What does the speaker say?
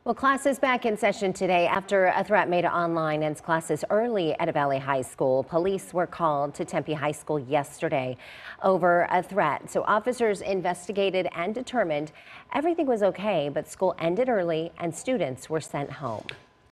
Well, classes back in session today after a threat made online ends classes early at Tempe High School. Police were called to Tempe High School yesterday over a threat. So officers investigated and determined everything was okay, but school ended early and students were sent home.